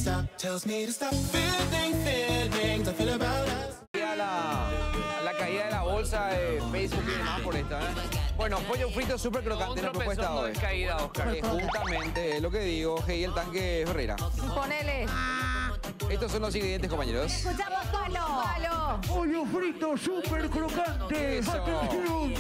La caída de la bolsa de Facebook y demás por esta, ¿eh? Bueno, pollo frito súper crocante en la propuesta de hoy. Caída, Oscar. Justamente, lo que digo, hey, el tanque Herrera. Ponele. Estos son los ingredientes, compañeros. Escuchamos, Palo. Pollo frito súper crocante. Eso. Atención.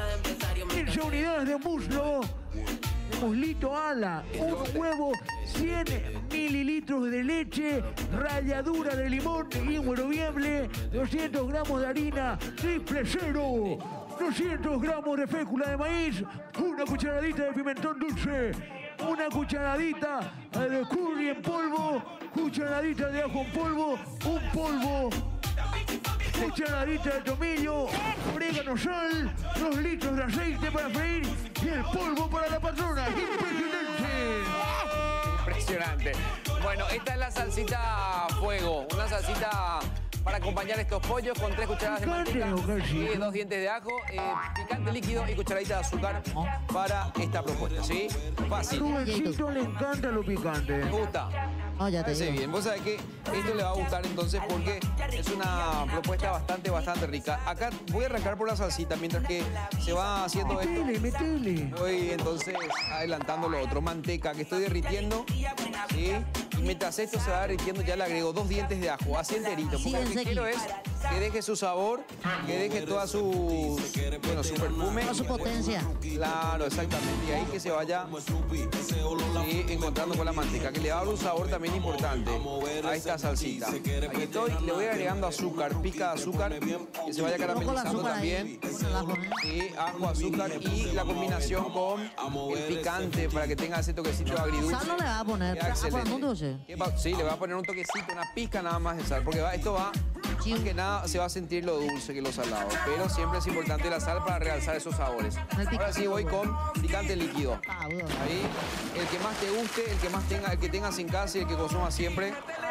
15 unidades de muslo. Muslito ala. Un huevo. 100 mililitros de leche. Ralladura de limón inmuevible. 200 gramos de harina triple cero. 200 gramos de fécula de maíz. Una cucharadita de pimentón dulce. Una cucharadita de curry en polvo. Cucharadita de ajo en polvo. Un polvo. Cucharadita de tomillo. Orégano, sal. 2 litros de aceite para freír. Y el polvo para la patrona. ¡Impresionante! Impresionante. Bueno, esta es la salsita a fuego. Una salsita para acompañar estos pollos con 3 cucharadas de manteca y 2 dientes de ajo, picante líquido y cucharadita de azúcar para esta propuesta, ¿sí? Fácil. A Rubensito le encanta lo picante. ¿Te gusta? No, ya te Parece digo. bien. Vos sabés que esto le va a gustar entonces porque es una propuesta bastante rica. Acá voy a arrancar por la salsita mientras que se va haciendo esto. Metele. Voy entonces adelantando lo otro. Manteca que estoy derritiendo, ¿sí? Y mientras esto se va derritiendo ya le agrego 2 dientes de ajo, así enterito. Porque lo que quiero es que deje su sabor, que deje toda su, bueno, su perfume. Toda su potencia. Claro, exactamente. Y ahí que se vaya, ¿sí?, encontrando con la manteca, que le va a dar un sabor también importante a esta salsita. Ahí estoy, le voy agregando azúcar, pica de azúcar, que se vaya caramelizando también. Sí, ajo, azúcar y la combinación con el picante para que tenga ese toquecito agridulce. Sal no le va a poner, Queda excelente. ¿un dulce? Sí, le va a poner un toquecito, una pizca nada más de sal, porque esto va, más que nada se va a sentir lo dulce que lo salado, pero siempre es importante la sal para realzar esos sabores. Ahora sí voy con picante líquido. Ahí, el que más te guste, el que tengas en casa y el que consumas siempre.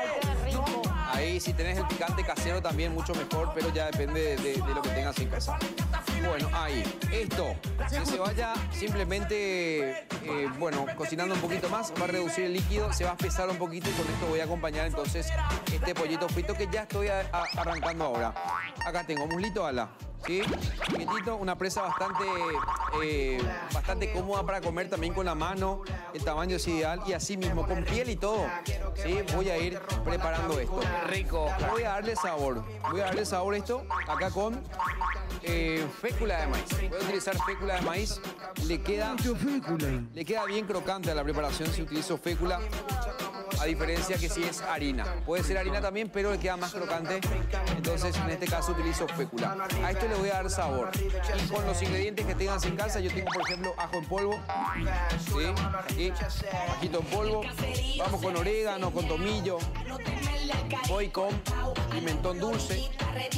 Ahí, si tenés el picante casero también, mucho mejor, pero ya depende de lo que tengas en casa. Bueno, ahí, esto, que se vaya simplemente, bueno, cocinando un poquito más, va a reducir el líquido, se va a espesar un poquito y con esto voy a acompañar entonces este pollito frito que ya estoy arrancando ahora. Acá tengo muslito ala, ¿sí? Chiquitito, una presa bastante cómoda para comer también con la mano, el tamaño es ideal y así mismo, con piel y todo, ¿sí? Voy a ir preparando esto. Rico. Voy a darle sabor a esto acá con fécula de maíz. Voy a utilizar fécula de maíz, le queda bien crocante a la preparación si utilizo fécula, a diferencia que si es harina. Puede ser harina también, pero le queda más crocante, entonces en este caso utilizo fécula. A esto le voy a dar sabor. Y con los ingredientes que tengas en casa, yo tengo por ejemplo ajo en polvo, ¿sí? Aquí, ajito en polvo. Vamos con orégano, con tomillo. Voy con pimentón dulce,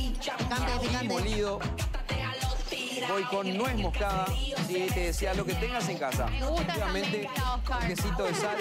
ají molido. Voy con nuez moscada, sí, te decía, lo que tengas en casa. Obviamente, un quesito de sal.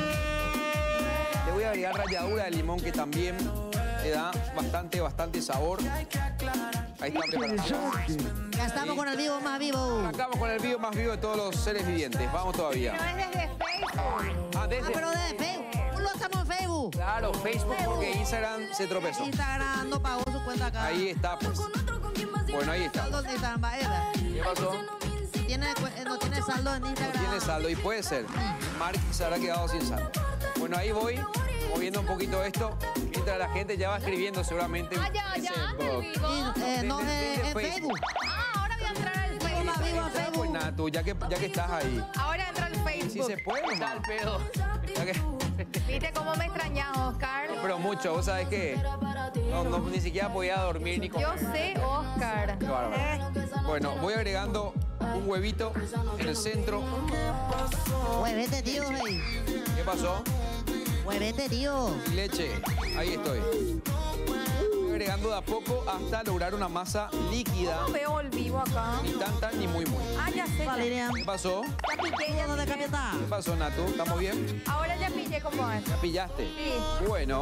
Le voy a agregar ralladura de limón que también le da bastante sabor. Ahí está la preparación. Ya estamos con el vivo más vivo. Arrancamos con el vivo más vivo de todos los seres vivientes. Vamos todavía. No es desde Facebook. Desde... Pero de Facebook. Lo estamos en Facebook. Claro, Facebook porque Instagram se tropezó. Instagram no pagó su cuenta acá. Ahí está, pues. Bueno, ahí está. Saldo en Instagram, va, Eda. ¿Qué pasó? No tiene saldo en Instagram. Tiene saldo y puede ser. Mark se habrá quedado sin saldo. Bueno, ahí voy, moviendo un poquito esto, mientras la gente ya va escribiendo seguramente. Ya, No, en Facebook. Ahora voy a entrar al Vivo más vivo en Facebook. Facebook. Pues nada, tú, ya que estás ahí. Ahora entra al Facebook. Sí se puede, Está el ¿no? pedo. Ya que- ¿Viste cómo me extrañas, Oscar? Pero mucho, ¿vos sabés qué? No, ni siquiera podía dormir ni comer. Yo sé, Oscar. Qué bárbaro. Bueno, voy agregando un huevito en el centro. Huevete, tío, hey. ¿Qué pasó? Huevete, tío. Y leche. Ahí estoy. Voy agregando de a poco hasta lograr una masa líquida. No veo el vivo acá. Ni tanta ni muy. Ya sé. Valeria. ¿Qué pasó? Ya piqué, ya ¿Dónde piqué. capeta? ¿Qué pasó, Natu? ¿Estamos bien? Ahora ya pillé cómo es. ¿Ya pillaste? Sí. Bueno,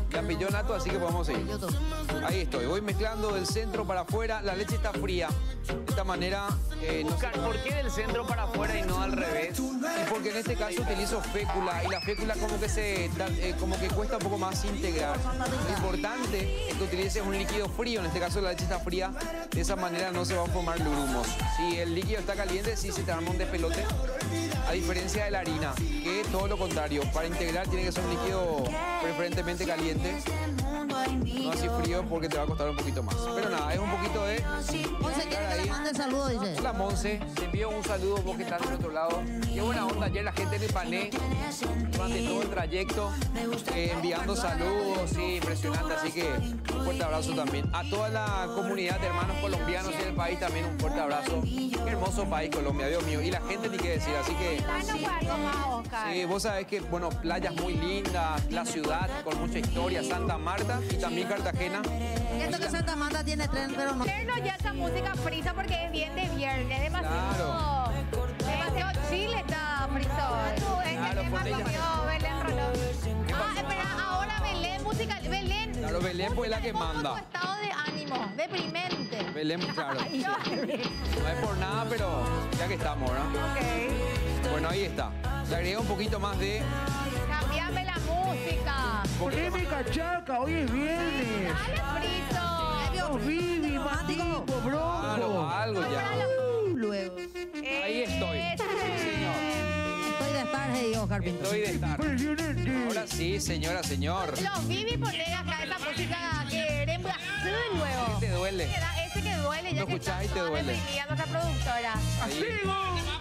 Ya pilló Nato, así que podemos seguir. YouTube. Ahí estoy, voy mezclando del centro para afuera. La leche está fría. De esta manera, no Oscar, ¿por qué del centro para afuera y no al revés? y porque en este caso utilizo fécula y la fécula como que como que cuesta un poco más integrar. Lo importante es que utilices un líquido frío, en este caso la leche está fría, de esa manera no se van a formar grumos. Si el líquido está caliente, sí se te arma un despelote, a diferencia de la harina, que es todo lo contrario. Para integrar tiene que ser un líquido preferentemente caliente, no así frío porque te va a costar un poquito más. Pero nada, es un poquito de... Monse quiere que le mande el saludo, dice. Hola Monse, te envío un saludo vos que estás del otro lado. Qué buena onda ayer la gente en el Pané, durante todo el trayecto, enviando saludos, sí, impresionante. Así que un fuerte abrazo también. A toda la comunidad de hermanos colombianos en el país también un fuerte abrazo. Qué hermoso país Colombia, Dios mío. Y la gente ni qué decir, así que... Danos algo más, Oscar. Sí, vos sabés que, bueno, playas muy lindas, la ciudad con mucha historia, Santa Marta y también Cartagena. Esto que Santa Marta tiene tren, pero no. Ponernos ya esa música frisa porque es bien de viernes, demasiado. Demasiado chile está friso. Claro, Tema ponle ya. comió Belén Rolón. Espera, ahora Belén, música, Belén. Claro, Belén pues es la que Pongo manda. tu estado de ánimo, deprimente. Belén, claro. Ay, Sí. No es por nada, pero ya que estamos, ¿no? Ok. Bueno, ahí está. Le agregué un poquito más de... Cambiame la música. Poneme cachaca, hoy es viernes. Dale frito. Vos Vivi, Matico, Claro, Bronco. algo ya. Luego. Ahí estoy. Sí, señor. Estoy de estar, hey, Oscar Pinto. Estoy de estar. Impresionante. Ahora sí, señora, señor. Los Vivi ponen acá esa música que era en Brasil luego. ¿Qué te duele? Ese que duele, ya Lo que escuchás está y te toda duele. deprimida nuestra productora. ¡Amigo!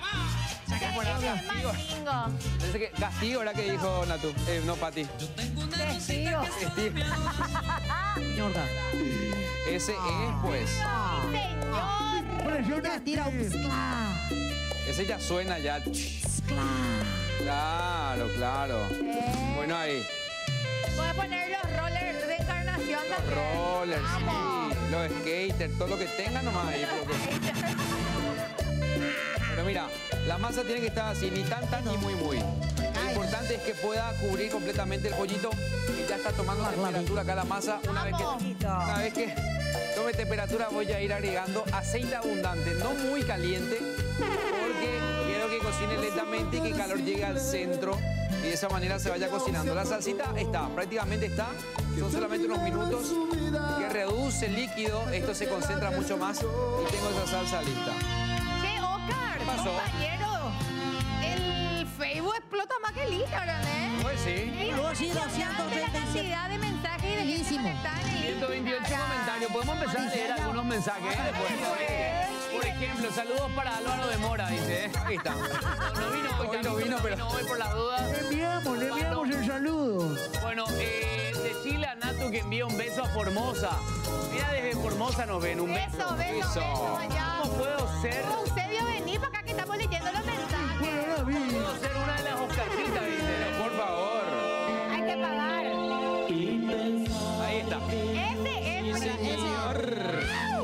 Ese es Mandingo. Parece que castigo, ¿verdad que dijo Natu? No, Pati. Testigo. Castigo. Ñorda. Ese es, pues. Señor. Ya tira un pscla. Ese ya suena ya. Claro, claro. Bueno, ahí. Voy a poner los rollers de encarnación Los también. rollers, Vamos. sí. Los skaters, todo lo que tengan nomás ahí. Pero mira, la masa tiene que estar así, ni tan ni muy. Lo importante es que pueda cubrir completamente el pollito y ya está tomando temperatura acá la masa. Una vez que tome temperatura voy a ir agregando aceite abundante, no muy caliente, porque quiero que cocine lentamente y que el calor llegue al centro y de esa manera se vaya cocinando. La salsita está, prácticamente está, son solamente unos minutos que reduce el líquido, esto se concentra mucho más y tengo esa salsa lista. Che, Oscar, pasó? compañero, el Facebook explota más que el Instagram, ¿eh? Pues sí. Luego sí, La 237. cantidad de mensajes y de gente Buenísimo. conectada en el 128 Instagram. comentarios. Podemos empezar a leer algunos mensajes después. Por ejemplo, saludos para Álvaro de Mora, dice. Ahí está. No vino hoy, Hoy no vino, pero- hoy por las dudas. Le enviamos el saludo. Bueno, de Chile a Natu que envía un beso a Formosa. Mira, desde Formosa nos ven, un beso. Beso allá. ¿Cómo puedo ser? Eusebio, vení para acá que estamos leyendo los mensajes. Bueno, la vi. Puedo ser una de las Oscarcitas, dice. Por favor. Hay que pagar. Ahí está. Ese es. Señor.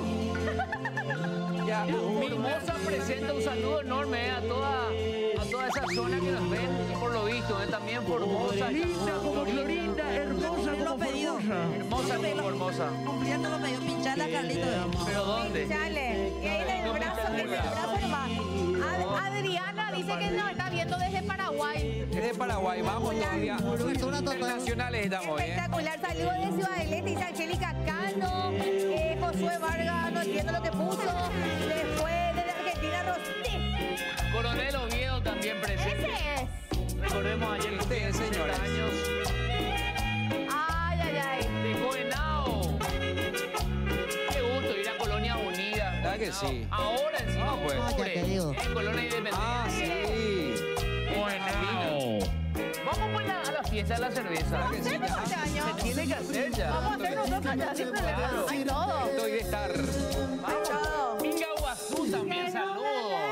Ya, Formosa presenta un saludo enorme a toda esa zona que nos ven y por lo visto también Formosa. Linda como Florinda, hermosa como Formosa. Hermosa como Formosa. Cumpliendo lo pedido, pincharle a Carlito. ¿Pero dónde? Chale, que ahí en el brazo, en el brazo nomás. Adriana dice que nos está viendo desde Paraguay. es de Paraguay, vamos todavía. Cobertura total. Internacionales estamos, ¿eh? Espectacular, saludos de Ciudad del Este, dice Angélica Cano, Josué Vargas, no entiendo lo que puso. Después desde Argentina, Rosy. Coronel Oviedo también presente. Ese es. Recordemos ayer Este cumplía es, 60 señores. años Ay, ay, ay. de Jovenao. Qué gusto ir a Colonia Unida. ¿Verdad que sí? Ahora encima Ah, pues. octubre, Ya te digo. en Colonia Independencia. Ah, sí. Jovenao. Vamos pues a la fiesta de la cerveza. que sí, Hacemos ya. este año. Se tiene que hacer ya. Vamos a hacer nosotros allá sin problema. Hay todo. Estoy de estar. Hay todo. Minga Guazú también, saludos.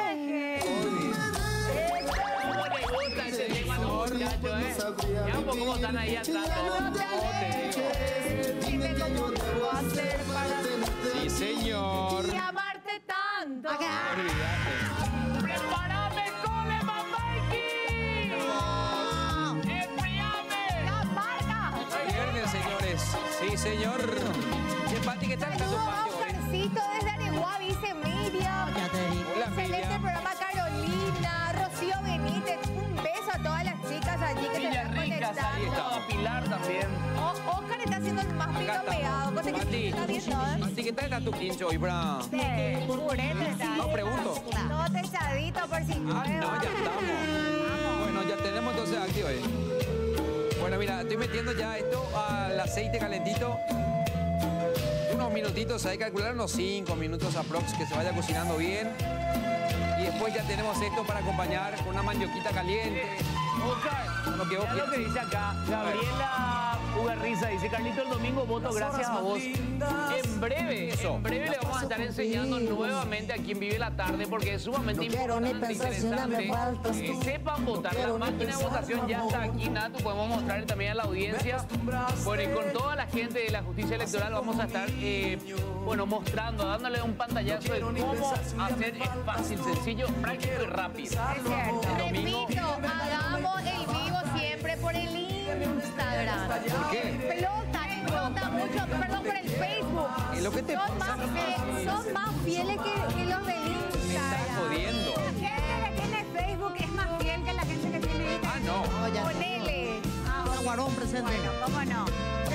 ¿Cómo le gusta ese Diego a los muchachos, Ya un poco cómo están ahí atrás todos. Dime cómo debo hacer para Sí, señor. y amarte tanto. Olvídate. ¡Prepárame, cole, mamaki! ¡Enfriame! La marca. Viernes, señores. Sí, señor. Che, Pati, ¿qué tal está tu Saludos a patio hoy? Oscarcito desde Areguá, dice Miriam. Ya te digo. Hola, Excelente Miriam. programa, Carolina, Rocío Benítez. Un beso a todas las chicas allí que se están Villarrica, conectando. saludos a Pilar también. Oscar está haciendo el más Acá piropeado. Cosa que Pati, está viendo, Pati, ¿qué tal está tu quincho hoy, para...? Purete está. No, pregunto. Todo techadito por si Ah, no, ya estamos. Bueno, ya tenemos entonces activo ahí. Bueno, mira, estoy metiendo ya esto al aceite calentito. Unos minutitos, hay que calcular unos 5 minutos aprox que se vaya cocinando bien. Y después ya tenemos esto para acompañar con una mandioquita caliente. Oscar, Lo que vos mira lo que piensas. dice acá. Gabriela Ugarriza dice, Carlito, el domingo voto gracias a vos. En breve le vamos a estar enseñando nuevamente a quien vive la tarde porque es sumamente importante, interesante que sepan votar. La máquina de votación ya está aquí, Natu, podemos mostrarle también a la audiencia. Bueno, y con toda la gente de la justicia electoral vamos a estar, bueno, mostrando, dándole un pantallazo de cómo hacer es fácil, sencillo, práctico y rápido. Es cierto. El domingo- Repito, hagamos el vivo siempre por el Instagram. ¿Por qué? Explota mucho, perdón, por el Facebook. ¿Y lo que te son, pasa? son más fieles que los del Me estás Instagram. jodiendo. La gente que tiene Facebook es más fiel que la gente que tiene Ah, no. No, ya. Ponele. Guarón presente. Bueno, ¿cómo no?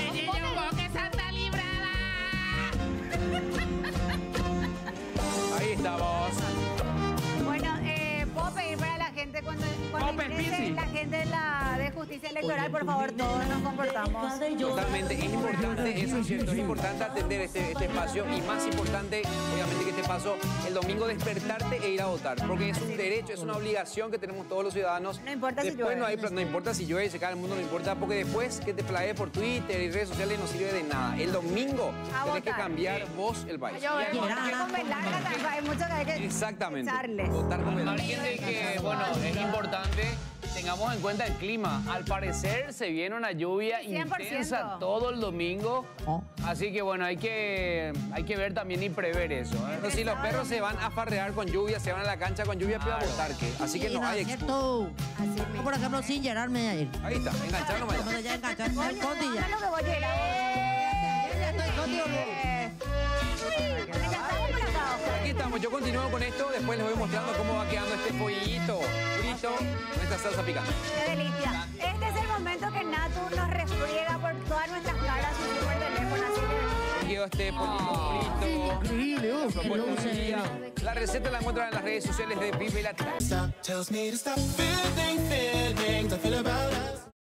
Ahí estamos. Bueno, puedo pedir para la gente cuando Pope ingrese Pizzi. la gente de justicia electoral, por favor, todos nos comportamos. Totalmente, es importante, eso es cierto, es importante atender este espacio y más importante, obviamente, que este paso, el domingo despertarte e ir a votar, porque es un derecho, es una obligación que tenemos todos los ciudadanos. No importa si Después llueve. no importa si llueve, se cae el mundo, no importa, porque después que te plagues por Twitter y redes sociales no sirve de nada. El domingo A tenés que votar. cambiar vos el país. Yo hay mucho que hay que Exactamente. echarles. Votar con Al el... margen de que, bueno, es importante, tengamos en cuenta el clima. Al parecer se viene una lluvia 100%. intensa todo el domingo. Oh. Así que, bueno, hay que ver también y prever eso. ¿eh? Pero si los perros se van a farrear con lluvia, se van a la cancha con lluvia, pero a votar, ¿qué? Así que no hay excusa. cierto. Así mismo. Yo, por ejemplo, sin llenarme ayer. Ahí está, enganchar nomás. Cuando ya engancharme el conti No, ya. no lo que voy a llegar. Ya estoy contigo. Aquí estamos, yo continúo con esto, después les voy mostrando cómo va quedando este pollito frito con esta salsa picante. Qué delicia. Este es el momento que Natu nos refriega por todas nuestras caras y por teléfono. Así Quedó este pollito frito. Increíble, oh, Propuesta lo del usé. día. La receta la encuentran en las redes sociales de Vive Latino. Stop tells me to stop feeling feelings I feel about us.